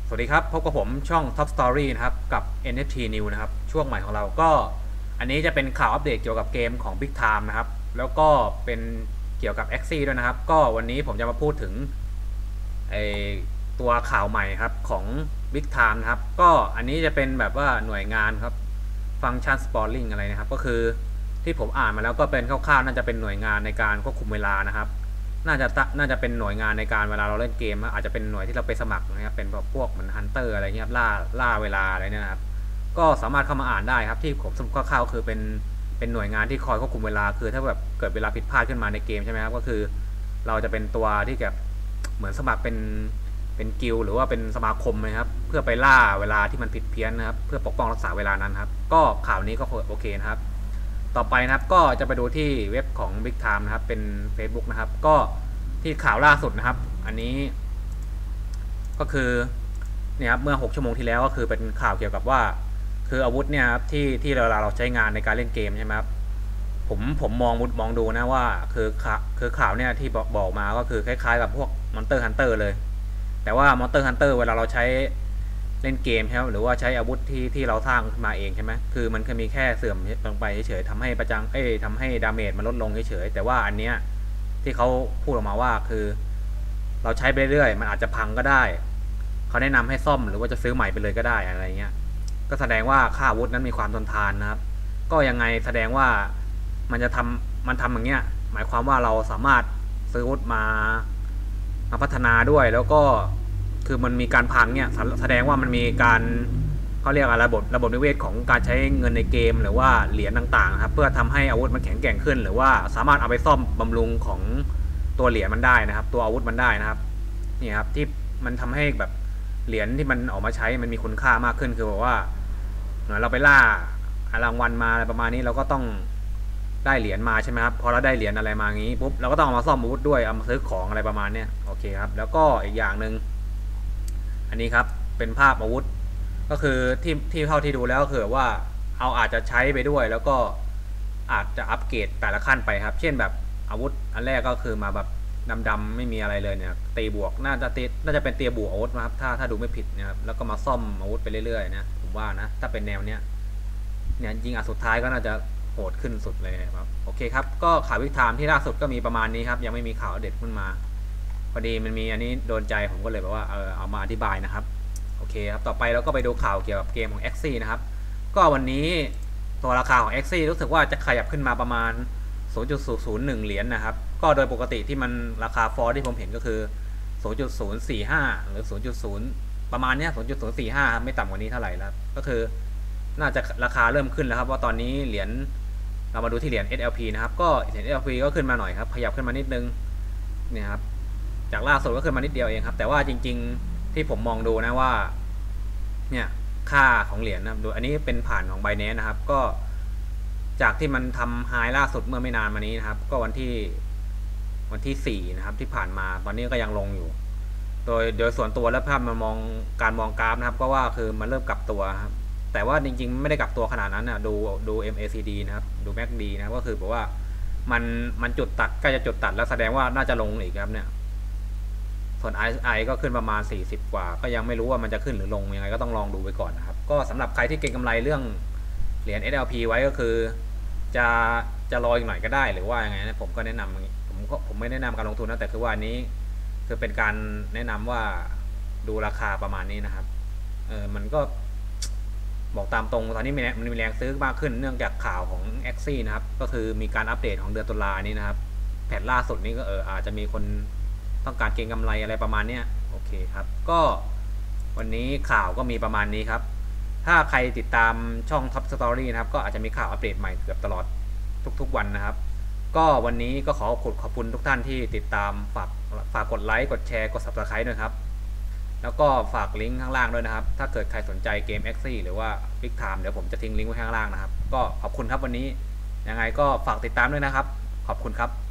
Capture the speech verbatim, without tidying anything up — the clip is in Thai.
สวัสดีครับพบกับผมช่อง Top Story นะครับกับ เอ็น เอฟ ที New นะครับช่วงใหม่ของเราก็อันนี้จะเป็นข่าวอัปเดตเกี่ยวกับเกมของ Big Time นะครับแล้วก็เป็นเกี่ยวกับ Axie ด้วยนะครับก็วันนี้ผมจะมาพูดถึงไอตัวข่าวใหม่ครับของ Big Time นะครับก็อันนี้จะเป็นแบบว่าหน่วยงานครับ Function Spotting อะไรนะครับก็คือที่ผมอ่านมาแล้วก็เป็นคร่าวๆน่าจะเป็นหน่วยงานในการควบคุมเวลานะครับน่าจะน่าจะเป็นหน่วยงานในการเวลาเราเล่นเกมอาจจะเป็นหน่วยที่เราไปสมัครนะครับเป็นพวกเหมือนฮันเตอร์อะไรเงี้ยล่าล่าเวลาอะไรเนี่ยนะครับก็สามารถเข้ามาอ่านได้ครับที่ผมสรุปคร่าวๆคือเป็นเป็นหน่วยงานที่คอยควบคุมเวลาคือถ้าแบบเกิดเวลาผิดพลาดขึ้นมาในเกมใช่ไหมครับก็คือเราจะเป็นตัวที่แบบเหมือนสมัครเป็นเป็นกิลหรือว่าเป็นสมาคมนะครับเพื่อไปล่าเวลาที่มันผิดเพี้ยนนะครับเพื่อปกป้องรักษาเวลานั้นครับก็ข่าวนี้ก็โอเคนะครับต่อไปนะครับก็จะไปดูที่เว็บของ Big Time นะครับเป็น Facebook นะครับก็ที่ข่าวล่าสุดนะครับอันนี้ก็คือเนี่ยครับเมื่อหกชั่วโมงที่แล้วก็คือเป็นข่าวเกี่ยวกับว่าคืออาวุธเนี่ยครับที่ที่เวลาเราใช้งานในการเล่นเกมใช่ไหมครับผมผมมองมองดูนะว่าคือคือข่าวเนี่ยที่บอกบอกมาก็คือคล้ายๆกับพวก Monster Hunter เลยแต่ว่า Monster Hunter เวลาเราใช้เล่นเกมใช่ไหมหรือว่าใช้อาวุธที่ที่เราสร้างขึ้นมาเองใช่ไหมคือมันแค่มีแค่เสื่อมลงไปเฉยๆทำให้ประจังเอ้ยทำให้ดาเมจมันลดลงเฉยๆแต่ว่าอันเนี้ยที่เขาพูดออกมาว่าคือเราใช้ไปเรื่อยมันอาจจะพังก็ได้เขาแนะนำให้ซ่อมหรือว่าจะซื้อใหม่ไปเลยก็ได้อะไรเงี้ยก็แสดงว่าค่าอาวุธนั้นมีความทนทานนะครับก็ยังไงแสดงว่ามันจะทำมันทำอย่างเงี้ยหมายความว่าเราสามารถซื้ออาวุธมามาพัฒนาด้วยแล้วก็คือมันมีการพังเนี่ยแสดงว่ามันมีการเขาเรียกอะไรระบบระบบนิเวศของการใช้เงินในเกมหรือว่าเหรียญต่างๆครับเพื่อทำให้อาวุธมันแข็งแกร่งขึ้นหรือว่าสามารถเอาไปซ่อมบำรุงของตัวเหรียญมันได้นะครับตัวอาวุธมันได้นะครับนี่ครับที่มันทำให้แบบเหรียญที่มันออกมาใช้มันมีคุณค่ามากขึ้นคือแบบว่าเราไปล่ารางวัลมาอะไรประมาณนี้เราก็ต้องได้เหรียญมาใช่ไหมครับพอเราได้เหรียญอะไรมางี้ปุ๊บเราก็ต้องเอามาซ่อมอาวุธด้วยเอามาซื้อของอะไรประมาณนี้โอเคครับแล้วก็อีกอย่างหนึ่งอันนี้ครับเป็นภาพอาวุธก็คือที่ที่เท่าที่ดูแล้วก็คือว่าเอาอาจจะใช้ไปด้วยแล้วก็อาจจะอัปเกรดแต่ละขั้นไปครับเช่นแบบอาวุธอันแรกก็คือมาแบบดำๆไม่มีอะไรเลยเนี่ยตีบวกน่าจะตีน่าจะเป็นเตียบวกอาวุธนะครับถ้าถ้าดูไม่ผิดนะครับแล้วก็มาซ่อมอาวุธไปเรื่อยๆนะผมว่านะถ้าเป็นแนวเนี้ยเนี่ยยิงอ่ะสุดท้ายก็น่าจะโหดขึ้นสุดเลยครับโอเคครับก็ข่าววิทามที่ล่าสุดก็มีประมาณนี้ครับยังไม่มีข่าวเด็ดขึ้นมาพอดีมันมีอันนี้โดนใจผมก็เลยแบบว่าเออเอามาอธิบายนะครับโอเคครับต่อไปเราก็ไปดูข่าวเกี่ยวกับเกมของ Axie นะครับก็วันนี้ตัวราคาของ Axie รู้สึกว่าจะขยับขึ้นมาประมาณ ศูนย์จุดศูนย์ศูนย์หนึ่ง เหรียญ นะครับก็โดยปกติที่มันราคาฟอร์ที่ผมเห็นก็คือ ศูนย์จุดศูนย์สี่ห้า หรือ ศูนย์จุดศูนย์ ประมาณนี้ ศูนย์จุดศูนย์สี่ห้า ไม่ต่ำกว่านี้เท่าไหร่แล้วก็คือน่าจะราคาเริ่มขึ้นแล้วครับว่าตอนนี้เหรียญเรามาดูที่เหรียญ เอส แอล พี นะครับก็เหรียญ เอส แอล พี ก็ขึ้นมาหน่อยครับขยับขึ้นมานิดนึงเนี่ยครับจากล่าสุดก็ขึ้นมานิดเดียวเองครับแต่ว่าจริงๆที่ผมมองดูนะว่าเนี่ยค่าของเหรียญนะดูอันนี้เป็นผ่านของ Binance นะครับก็จากที่มันทำไฮล่าสุดเมื่อไม่นานมานี้นะครับก็วันที่วันที่สี่นะครับที่ผ่านมาตอนนี้ก็ยังลงอยู่โดยโดยส่วนตัวแล้วภาพมันมองการมองกราฟนะครับก็ว่าคือมันเริ่มกลับตัวครับแต่ว่าจริงๆไม่ได้กลับตัวขนาดนั้นนะดูดู เอ็ม เอ ซี ดี นะครับดู แอม เอ ซี ดี นะครับก็คือบอกว่ามันมันจุดตัดใกล้จะจุดตัดแล้วแสดงว่าน่าจะลงอีกครับเนี่ยส่วน ไอ ไอ ก็ขึ้นประมาณสี่สิบกว่าก็ยังไม่รู้ว่ามันจะขึ้นหรือลงยังไงก็ต้องลองดูไปก่อนนะครับก็สำหรับใครที่เก็งกำไรเรื่องเหรียญ เอส แอล พี ไว้ก็คือจะจะรออีกหน่อยก็ได้หรือว่ายังไงนะผมก็แนะนำผมก็ผมไม่แนะนำการลงทุนนะแต่คือว่านี้คือเป็นการแนะนำว่าดูราคาประมาณนี้นะครับเออมันก็บอกตามตรงตอนนี้มันมีแรงซื้อมากขึ้นเนื่องจากข่าวของ Axie นะครับก็คือมีการอัปเดตของเดือนตุลานี้นะครับแผนล่าสุดนี้ก็เอออาจจะมีคนต้องการเก็งกำไรอะไรประมาณนี้โอเคครับก็วันนี้ข่าวก็มีประมาณนี้ครับถ้าใครติดตามช่อง Top Story นะครับก็อาจจะมีข่าวอัปเดตใหม่เกือบตลอดทุกๆวันนะครับก็วันนี้ก็ขอขอบขอบคุณทุกท่านที่ติดตามฝากฝากกดไลค์กดแชร์กด ซับสไครบ์ ด้วยครับแล้วก็ฝากลิงก์ข้างล่างด้วยนะครับถ้าเกิดใครสนใจเกม Axie หรือว่า Big Time เดี๋ยวผมจะทิ้งลิงก์ไว้ข้างล่างนะครับก็ขอบคุณครับวันนี้ยังไงก็ฝากติดตามด้วยนะครับขอบคุณครับ